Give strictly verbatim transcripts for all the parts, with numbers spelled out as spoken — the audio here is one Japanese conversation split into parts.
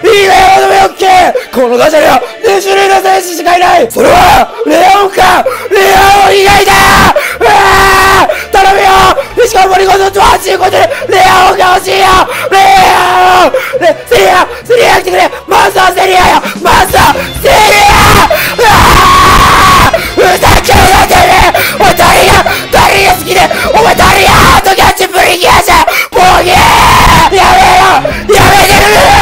いいね、まとめオッケー。このガチャにはに種類の戦士しかいない。それはレオンかレオン以外だ。うわー頼むよ。しかもリコとはちゅうことでレオンが欲しいよ。レオンレセリアセリア来てくれ。まずはセリアよ。まずはセリア。うわーふざけんなてめえ。お前誰が誰が好きでお前誰がハートキャッチプリキュアじゃんボケー。やめろやめてくれ。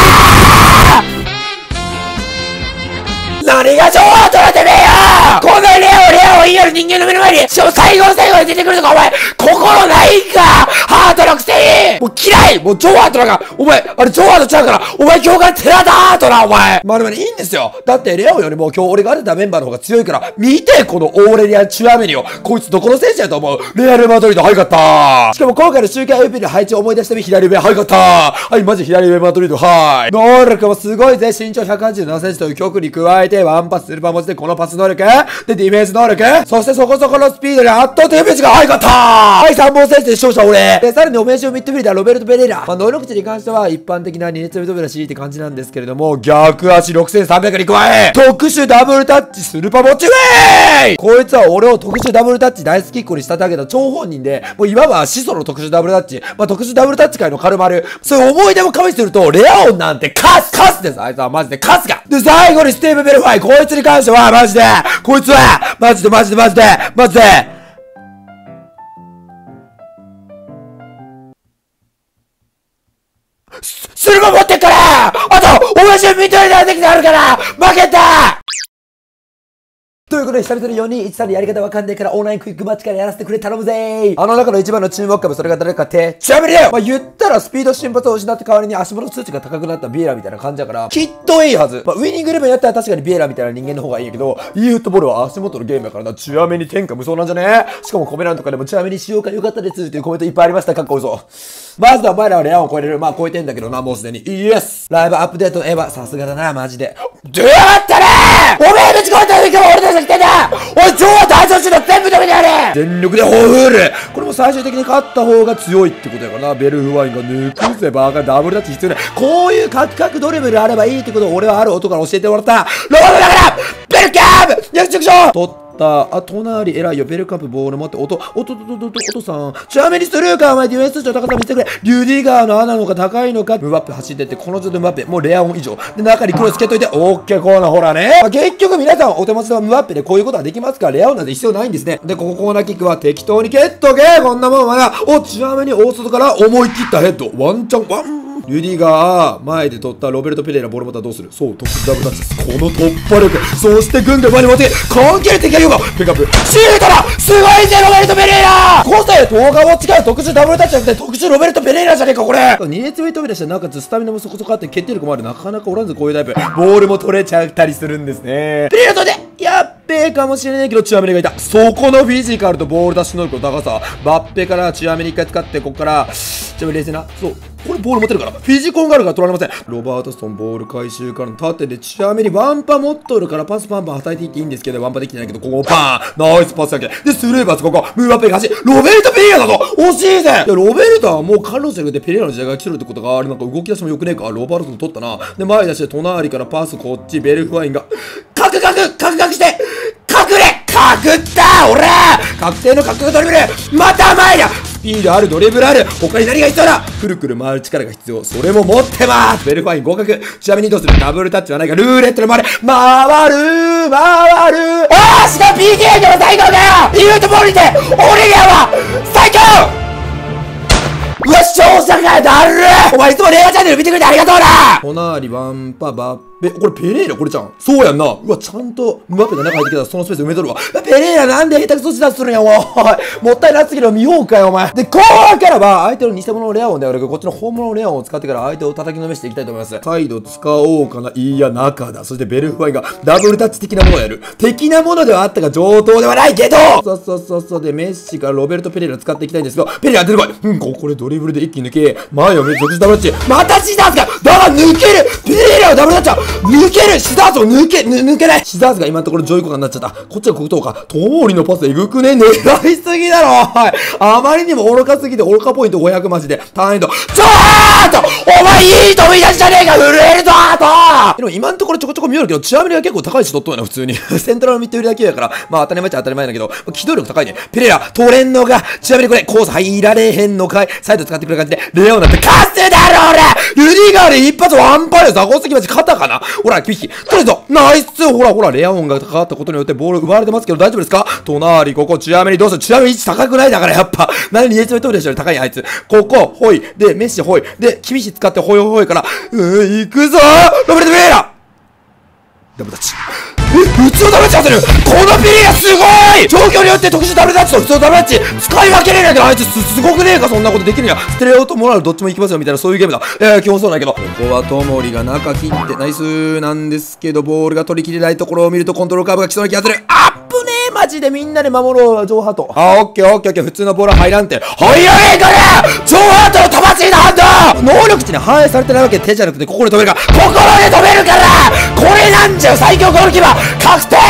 何が超ハートだてめえよ。こんなレオレオを言いよる人間の目の前にしかも最後の最後に出てくるのか。お前心ないんかハートのくせに。もう嫌い。もう超ハートなんかお前あれ超ハートちゃうからお前今日から寺田ハートなお前。まあでもいいんですよ。だってレオよりも今日俺が当てたメンバーの方が強いから見てこのオーレリアン・チュアメニを。こいつどこの選手やと思う。レアル・マドリードはいかった。しかも今回の週間 エムピー の配置を思い出してみ左上はいかった。はいマジ左上マドリードはい。能力もすごいぜ。身長ひゃくはちじゅうななセンチという曲に加えてワンパススーパー文字でこのパス能力でディフェンス能力そしてそこそこのスピードで圧倒的ページがはいかったはいさんぼん選手で勝者俺でさらにオフェンシブミッドフィルダーロベルト・ペレイラ。まあ能力値に関しては一般的なに列目飛び出しって感じなんですけれども逆足ろくせんさんびゃくに加え特殊ダブルタッチスルパモチウェイ。こいつは俺を特殊ダブルタッチ大好きっ子に仕立て上げた張本人でもう今は始祖の特殊ダブルタッチまあ特殊ダブルタッチ界のカルマルそういう思い出も加味するとレアオンなんてカスカスです。あいつはマジでカスがで最後にスティーブ・ベルファイこいつに関してはマジでこいつはマジでマジでマジでマジでススルマ持ってっからあと同じミッドレーダーできてあるから負けた。ということで久々のよにいちさんのやり方わかんねえからオンラインクイックマッチからやらせてくれ頼むぜー。あの中の一番の注目株それが誰かってチュアメリだよ。まあ、言ったらスピード瞬発を失った代わりに足元数値が高くなったビエラみたいな感じだからきっといいはず。まあ、ウィニングイレブンやったら確かにビエラみたいな人間の方がいいんやけど e フットボールは足元のゲームやからな。チュアメに天下無双なんじゃねえ。しかもコメ欄とかでもチュアメにしようかよかったですっていうコメントいっぱいありました。かっこ嘘。まずはお前らはレアを超えれる。まあ超えてんだけどなもうすでにイエス。ライブアップデートの絵はさすがだなマジで。どうやったねー。おめえぶち込んだ時から俺たちが来てんだ。おい超大調子の全部止めてやれ。全力でホーフール。これも最終的に勝った方が強いってことやからな。ベルフワインが抜くぜバーカダブルタッチ必要ない。こういうカクカクドリブルあればいいってことを俺はある音から教えてもらった。ロードだからベルキャーブ役職賞取った。あ、隣偉いよ。ベルカップボール持って、おと、おと、おと、おと、おとさん。チュアメにするかお前ディフェンス値の高さ見せてくれ。リュディガーの穴の方が高いのか。ムバッペ走ってって、この状態ムバッペ。もうレアオン以上。で、中にクロス蹴っといて、オッケー、こうな、ほらね。まあ、結局皆さんお手持ちのムバッペでこういうことはできますから、レアオンなんて必要ないんですね。で、ここコーナーキックは適当に蹴っとけ。こんなもんはな。お、チュアメに大外から思い切ったヘッド。ワンチャン、ワン。リュディガー、前で取ったロベルト・ペレイラ、ボール持ったらどうする。そう、特殊ダブルタッチです。この突破力。そして、ぐんぐん前に持って関係的な評価。ペカップ。シュートだすごいぜ、ロベルト・ペレイラ個性、動画を違う特殊ダブルタッチじゃなくて、特殊ロベルト・ペレイラじゃねえか、これに列目飛び出して、なおかつスタミナもそこそこあって、決定力もある。なかなかおらんぞ、こういうタイプ。ボールも取れちゃったりするんですね。ペレイラとでやっべえかもしれないけど、チュアメリがいた。そこのフィジカルとボールダッシュ能力の高さ。バッペからチュアメリ一回使って、ここから、チュアメリ冷静な。そう。これボール持ってるから。フィジコンがあるから取られません。ロバートソンボール回収からの縦でチュアメリワンパ持っとるからパスパンパン叩いていっていいんですけど、ワンパできてないけど、ここパーンナイスパスだけ。で、スルーパスここ。ムーバッペが走る。ロベルト・ペレイラだぞ惜しいぜ。で、ロベルトはもうカルロスじゃなくてペレイラの時代が来てるってことがあれなんか動き出しもよくねえか。ロバートソン取ったな。で、前出して隣からパスこっち、ベルフワインが。カクカクカクカクして隠れかくったおら確定の角度ドリブルまた前だスピードあるドリブルある他に何が必要だくるくる回る力が必要それも持ってますベルファイン合格ちなみにどうするダブルタッチはないかルーレットで回れ回る回るあーしかも ピーケー でも最高だよイーフットボールにてオレリアは最強うわ、視聴者がだるお前いつもレアチャンネル見てくれてありがとうな隣ワンパバッペ、これペレイラこれちゃんそうやんなうわ、ちゃんとムバッペが中入ってきたらそのスペース埋めとるわペレイラなんで下手くそしだするんやおいもったいなすぎる見ようかよお前で、後半からは相手の偽物のレアオンではなくこっちの本物のレアオンを使ってから相手を叩きのめしていきたいと思いますサイド使おうかないや、中だそしてベルフワインがダブルタッチ的なものをやる的なものではあったが上等ではないけどそうそうそうそうで、メッシからロベルト・ペレイラ使っていきたいんですけどペレイラ出てこいうん、ここでドリブルで一気に抜け前を見る続ダブルタッチまたシザーズがだが抜けるペレイラをダブルタッチ抜けるシザーズを抜け抜けないシザーズが今のところジョイコガになっちゃったこっちは黒糖かトモリのパスえぐくね狙いすぎだろおいあまりにも愚かすぎて愚かポイントごひゃくマジで単位度ちょーっとお前いい飛び出しじゃねえか震えるぞハートでも今のところちょこちょこ見えるけど、チュアメリが結構高い位置取っとんやな、普通に。セントラルミッドフィルダー級やから、まあ当たり前っちゃ当たり前だけど、機動力高いね。ペレラ、取れんのが、チュアメリこれ、コース入られへんのかい。サイド使ってくる感じで、レオンなんてカスだろ俺ルディガーで一発ワンパイルザコスキマチ肩かなほら、キビキ。とりあえず、ナイスほらほら、レオンがかかったことによってボール奪われてますけど大丈夫ですか隣、ここ、チュアメリどうするチュアメリ位置高くないだからやっぱ。何にエイチメートルでしょ高いあいつ。ここ、ほい。で、メッシほい。で、キビシ使ってほいほいから、うーん、行くぞーロベルト・ペレイラダブルタッチ。え、普通のダブルタッチ当てるこのペレイラすごい状況によって特殊ダブルタッチと普通のダブルタッチ使い分けれないけどあいつ す, すごくねえかそんなことできるんや。ステレオとモラルどっちも行きますよみたいなそういうゲームだ。えー、基本そうなんやけど。ここはトモリが中切ってナイスなんですけど、ボールが取り切れないところを見るとコントロールカーブが来そうな気がする。アップねーマジでみんなで守ろう、ジョーハート。あー、オッケーオッケーオッケー。普通のボールは入らんて。入らねえからジョーハートの飛ばしなハンド能力値に反映されてないわけ手じゃなくて心で止めるから。心で止めるからこれなんじゃよ最強ゴールキーパー確定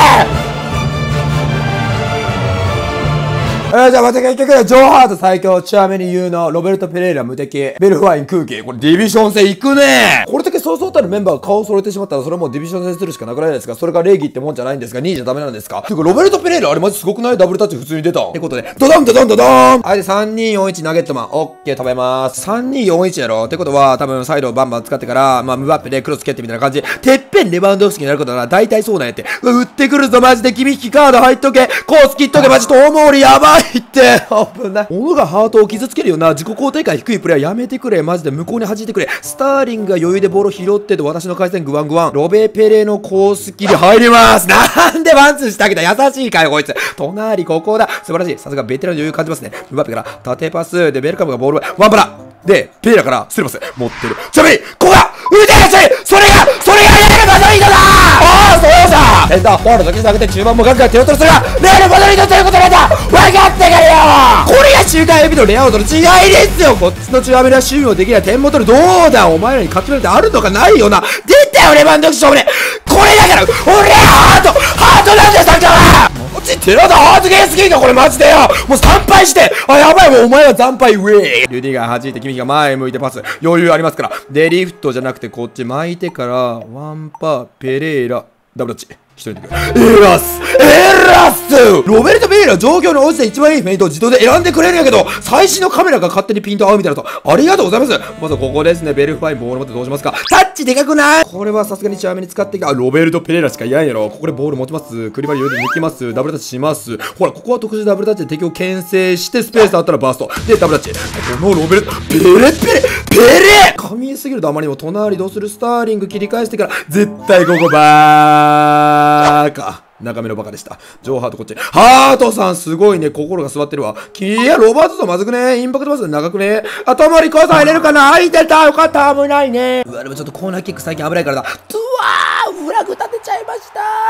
えー、じゃあまた結局、ジョーハート最強、チュアメニ有能、ロベルト・ペレイラ無敵、ベルフワイン空気。これディビジョン戦行くねこれだけそうそうたるメンバーが顔を揃えてしまったら、それはもうディビジョン戦するしかなくないですか。それが礼儀ってもんじゃないんですが、にいじゃダメなんですか。てか、ロベルト・ペレイラあれマジすごくないダブルタッチ普通に出たってことで、ドドンドドンドドーンはい、で、さんにーよんいちナゲットマン。オッケー、食べまーす。さんにーよんいちやろってことは、多分サイドをバンバン使ってから、まあ、ムバッペでクロス蹴ってみたいな感じで、てっぺんレバンドフスキになることなら、大体そうなんやって。打ってくるぞ、マジで。君引きカード入っとけ。コース切っとけ、マジ遠回りやばいって。危ない。物がハートを傷つけるような自己肯定感低いプレイはやめてくれ。マジで向こうに弾いてくれ。スターリングが余裕でボールを拾ってて私の回線グワングワン。ロベペレのコース切り入ります。なんでワンツーしてあげた優しいかよこいつ。隣ここだ。素晴らしい。さすがベテランの余裕感じますね。ムバッペから縦パスでベルカムがボールワンパラで、ペレラからスルーパス持ってる。ちなみに、ここだ腕がついそれがそれがレール・マドリードだああ、そうさセンターフォワードだけじゃなくて中盤もガンガン手を取るそれがレール・マドリードということなんだ分かってくれよこれが中間エビとレアウトの違いですよこっちの中アメリは守備もできない点も取るどうだお前らに勝ち目なんてあるのかないよな出たよレバンドフスキ勝負ねこれだから俺はハートハートなんだよサッカーはマジ寺田ハートゲーすぎんかこれマジでよもう惨敗してあやばいもうお前は惨敗ウェイルディが弾いて君が前向いてパス余裕ありますからでリフトじゃなくてこっち巻いてからワンパーペレイラダブルタッチ一人でエラスエラスロベルト・ペレイラ状況に応じて一番いいフェイントを自動で選んでくれるんやけど最新のカメラが勝手にピント合うみたいなとありがとうございますまずここですねベルファインボール持ってどうしますかタッチでかくないこれはさすがにチュアメに使ってきたあロベルト・ペレイラしかいないやろここでボール持ちますクリバリ余裕で抜きますダブルタッチしますほらここは特殊ダブルタッチで敵を牽制してスペースあったらバーストでダブルタッチこのロベルトペレペレペレ神えすぎるとあまりにも隣どうするスターリング切り返してから絶対ここバーカ中目のバカでした。ジョーハートこっち。ハートさんすごいね。心が座ってるわ。いや、ロバートとまずくね。インパクトバス長くね。あ、ともりこさん入れるかな入ってたよかった危ないね。うわ、でもちょっとコーナーキック最近危ないからだ。うわーフラグ立てちゃいました。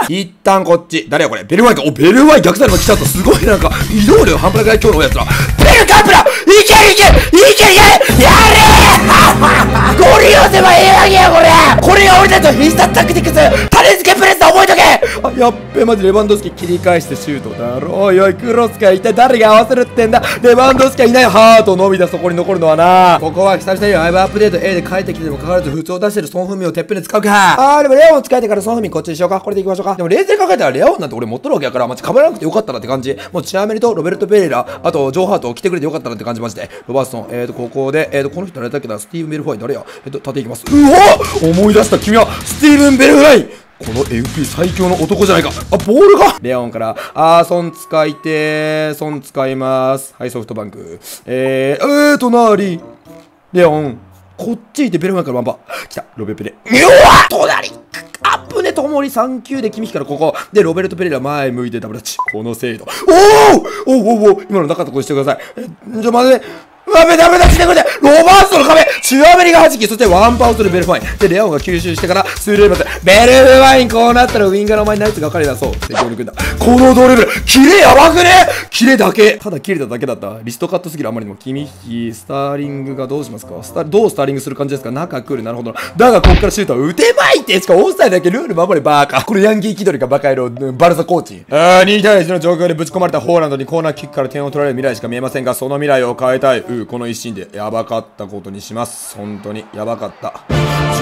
一旦こっち。誰やこれベルワイか。お、ベルワイ逆サイドが来ちゃった。すごいなんか、移動量半端ない今日のおやつら。ベルカンプラいけいけいけいけやれーゴリ押せばいいわけやこれこれが俺たちの必殺タクティクス種付けプレスだ覚えとけあ、やっべマジレバンドフスキ切り返してシュートだろおいおいクロスか一体誰が合わせるってんだレバンドフスキはいないハートのみだそこに残るのはなここは久々にライブアップデート A で帰ってきてもかかわらず普通を出してるソンフミをてっぺんで使うかあーでもレオン使えてからソンフミこっちにしようかこれでいきましょうかでも冷静に考えたらレオンなんて俺持っとるわけやからマジ被らなくてよかったなって感じもうチアメリとロベルト・ペレイラあとジョーハート来てくれてよかったなって感じマジでロバートソンえーとここでえーとこの人誰だっけなスティーブン・ベルファイン誰やえっと縦いきますうわ思い出した君はスティーブン・ベルファインこの エフピー 最強の男じゃないかあ、ボールがレオンから、あー、ソン使いてー、ソン使います。はい、ソフトバンク。えー、えー、隣。レオン。こっち行ってベルファインからワンパ。来た、ロベペレ。うわ隣アップね、ともりさん級で君からここ。で、ロベルト・ペレイラ前向いてダブルタッチ。この精度。おーおーおーおー今のなかったことしてください。え、ちょ、待って。ダメダメだ来てくれロバートの壁中アメリカはじきそしてワンパをするベルファインでレオンが吸収してからスルーパスベルファインこうなったらウィンガーの前にナイツが彼だそう適当に組んだこのドリブルキレやばくねキレだけただキレただけだったリストカットすぎるあまりにも君引きスターリングがどうしますかスタどうスターリングする感じですか中来るなるほどだがこっからシュートは打てまいってしかもオフサイドだけルール守れバーカこれヤンキー気取りかバカ野郎バルサコーチあーにたいいちの状況でぶち込まれたホーランドにコーナーキックから点を取られる未来しか見えませんがその未来を変えたいうこの一心でやばかったことにします。本当にやばかった。ジョーハ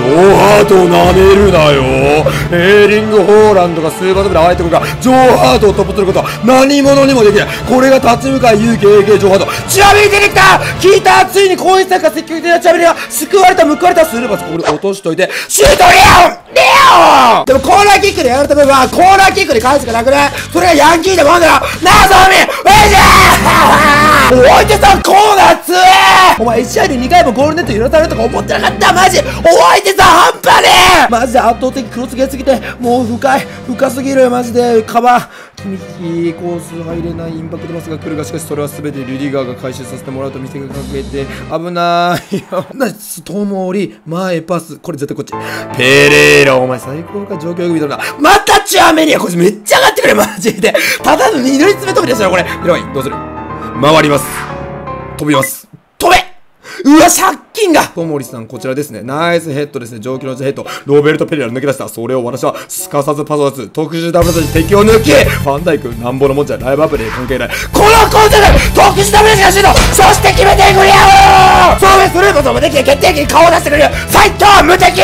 ハートを舐めるなよ。エーリング・ホーランドがスーパートップで相手がジョーハートを突破することは何者にもできない。これが立ち向かい勇気 エーケー ジョーハート。チアメリ出てきた。聞いた。ついに攻撃参加積極的なチアメリが救われた、報われた。スルーパスここで落としといてシュート。レオンレオンでもコーナーキックでやられた部分はコーナーキックで返すしかなくね。それがヤンキーでもあんだろ。なあゾンビウェイジャーおいてさんコーナーつえ。お前いち試合でにかいもゴールネット揺らされるとか思ってなかった。マジおいてさ半端ねえ。マジで圧倒的クロスがすぎてもう深い深すぎる。マジでカバー右コース入れないインパクトパスが来るが、しかしそれは全てリュディガーが回収させてもらうと見せかけて危ないよ。遠り前パス、これ絶対こっち。ペレーラお前最高か。状況よく見とるな。またチュアメリアこいつめっちゃ上がってくれマジで。ただの二度り詰め飛びですよこれ。やばいどうする。回ります。飛びます。飛べ。うわ借金が。トモリさんこちらですね。ナイスヘッドですね。上級のヘッド。ロベルト・ペレラ抜け出した。それを私はすかさずパスを出す。特殊ダブルタッチ敵を抜きファンダイクなんぼのもんじゃライブアプリで関係ない。このコンセプト特殊ダブルタッチがシュート。そして決めてくれよー。そうです。スルーパスを無敵で決定機に顔を出してくれる斉藤無敵。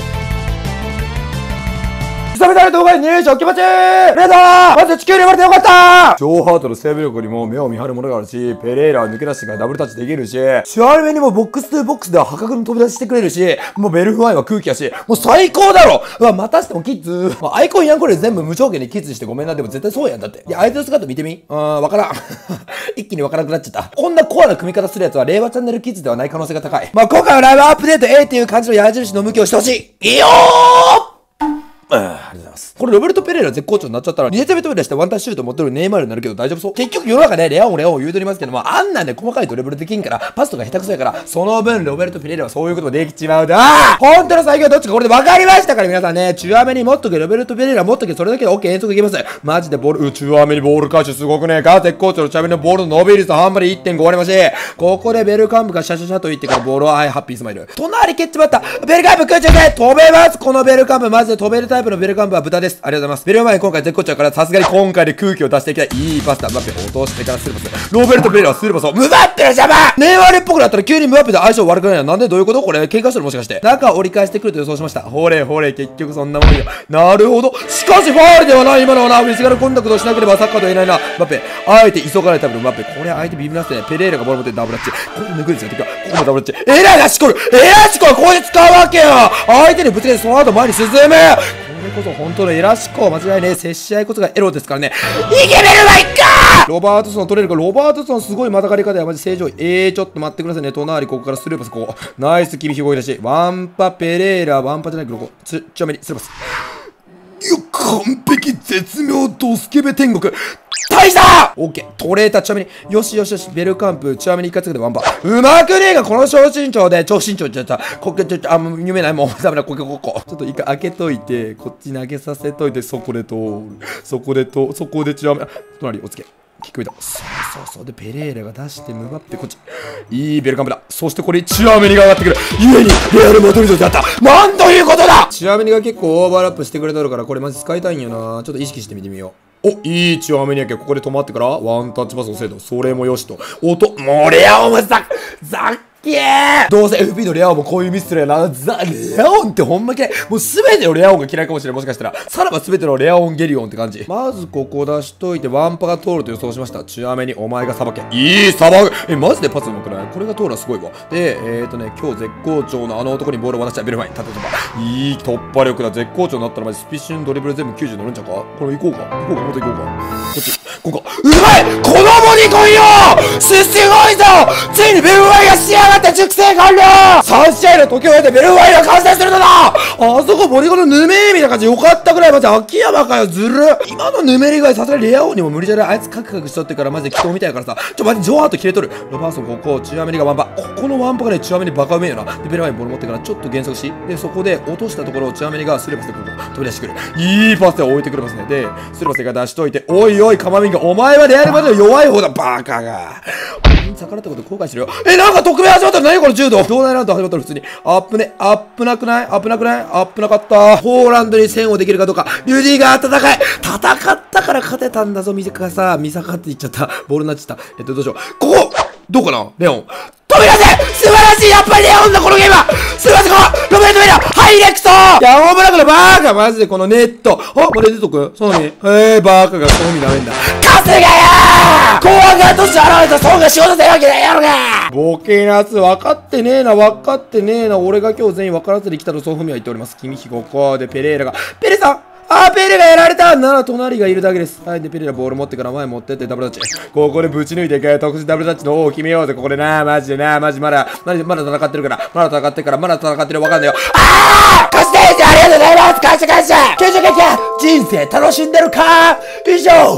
久々の動画で入賞気持ちいい。レーダーまず地球に生まれてよかった。ジョーハートのセーブ力にも目を見張るものがあるし、ペレーラは抜け出してからダブルタッチできるし、シュアルメにもボックストゥーボックスでは破格に飛び出してくれるし、もうベルフワインは空気やし、もう最高だろ。うわ、またしてもキッズ。まあ、アイコンやんこれ全部無条件でキッズしてごめんな。でも絶対そうやんだって。いや、相手の姿見てみ。うーん、わからん。一気にわからなくなっちゃった。こんなコアな組み方するやつは令和チャンネルキッズではない可能性が高い。まあ、今回はライブアップデート A っていう感じの矢印の向きをしてほしい。いいよー。ありがとうございます。これロベルト・ペレイラ絶好調になっちゃったら、に列目飛び出してワンタッチシュート持ってるネイマールになるけど大丈夫そう。結局世の中でレアオンレアオン言うとりますけども、あんなんで細かいドリブルできんから、パスとか下手くそやから、その分ロベルト・ペレイラはそういうこともできちまうだ。本当の最強はどっちかこれで分かりましたから皆さんね。中アメに持っとけ、ロベルト・ペレイラ持っとけ、それだけで OK 遠足いけます。マジでボール、う中アメにボール回収すごくねえか。絶好調の中アメのボールの伸び率半端で いってんご 割増し。ここでベルカンプがシャシャシャと言ってからボールははいハッピースマイル。隣蹴っちまった。ベルカンプ空中で飛べます。このベルカンプマジで飛べるタイプのベルカンプは豚です。ありがとうございます。ベルマイ今回絶好調からさすがに今回で空気を出していきたい。いいパスだ。ムバッペ落としてからスルーパス。ロベルト・ペレイラはスルーパスをムバッペの邪魔。ネイマールっぽくなったら急にムバッペで相性悪くないの。なんでどういうこと。これ喧嘩してるもしかして。中折り返してくると予想しました。ほれほれ結局そんなもんよ。なるほど。しかしファールではない今のはな。フィジカルコンタクトをしなければサッカーと言えないな。ムバッペあえて急がないタイプのムバッペ。これ相手ビビらせてね。ペレイラがボール持ってダブルタッチ。これ抜くんですよ。てかここもダブルタッチ。エラーがしこる。エラーしこるここで使うわけよ。相手にぶつけてその後前に進む。これこそ本当のエラシコ間違いねえ。接し合いこそがエロですからね。イケメルマイカーロバートソン取れるか。ロバートソンすごいまたがり方やマジ正常位。えーちょっと待ってくださいね。隣ここからスルーパスこうナイス厳しい動きだしワンパペレーラワンパじゃないけどここつちなみにスルーパスよ完璧絶妙ドスケベ天国大したオッケー取れた。ちなみによしよしよしベルカンプちなみに一発でワンパうまくねえがこの小身長で超身長ちゃったここちょっとあんま読めないもうダメだここここちょっと一回開けといてこっち投げさせといてそこで通るそこでとそこでちなみに隣おつけキック見たそうそうそうでペレーラが出してムバッペこっちいいベルカンプだ。そしてこれチュアメニが上がってくるゆえにレアルマドリードであったなんということだ。チュアメニが結構オーバーラップしてくれとるからこれマジ使いたいんよな。ちょっと意識してみてみよう。お、いいチュアメニやけここで止まってからワンタッチパスをせとそれもよしと音もうレアオンザザッケーどうせ エフピー のレアオンもこういうミスするやな。ザ・レアオンってほんま嫌い。もうすべてのレアオンが嫌いかもしれない。もしかしたらさらばすべてのレアオンゲリオンって感じ。まずここ出しといてワンパが通ると予想しました。チュアメにお前がさばけいいさばくえマジでパスうまくない。これが通るのはすごいわ。でえーとね今日絶好調のあの男にボールを渡したベルファイン縦突破いい突破力だ。絶好調になったらマジスピッシュンドリブル全部きゅうじゅう乗るんちゃうか。これ行こうか行こうかもっと行こうかこっちここうまいこのボディ来いよすすごいぞついにベルファインが仕上がって熟成完了さん試合の時を経てベルファインが完成するのだ。あそこボディコのぬめーみたいな感じよかったぐらいマジ秋山かよずる今のぬめり以外さすがにレア王にも無理じゃない。あいつカクカクしとってからマジで祈祷みたいからさちょマジジョワーっと切れとる。ロバーソンここチュアメリがワンパここのワンパがねチュアメリバカうめえよな。でベルファインボール持ってからちょっと減速しでそこで落としたところをチュアメリがスルーパスでここ飛び出してくるいいパスで置いてくれますね。でスルーパスが出しといておいおいカマミンがお前はレアルマドリード弱い方だバカが逆らったこと後悔してるよ。えなんか特命始まった。何この柔道同内ラウンド始まったら普通にアップねアップなくないアップなくないアップなかった。ポーランドに戦をできるかどうかリュディガー戦い戦ったから勝てたんだぞ。水かさ見さかっていっちゃったボールになっちゃったえっとどうしようここどうかなレオン飛び出せ素晴らしいやっぱりレオンだこのゲームはすいませんこのロベルト・ベラはいダイレクトいや、ホームランのバーカマジでこのネット。あ、これ出とくソーミー。へえ、バーカがソーミーなめんだ。 カスがよー後半が年現れたそうが仕事せるわけないやろがボケなつ、分かってねえな、分かってねえな。俺が今日全員分からずに来たとソーフミは言っております。君ひここでペレーラが、ペレさんあー、ペレがやられたなら隣がいるだけです。はい、で、ペレがボール持ってから前持ってってダブルタッチ。ここでぶち抜いていけ。特殊ダブルタッチの王を決めようぜ。ここでな、マジでな、マジまだ、マジでまだ戦ってるから。まだ戦ってるから、まだ戦ってる。わかんないよ。 あー貸してありがとうございます感謝感謝救助劇人生楽しんでるか以上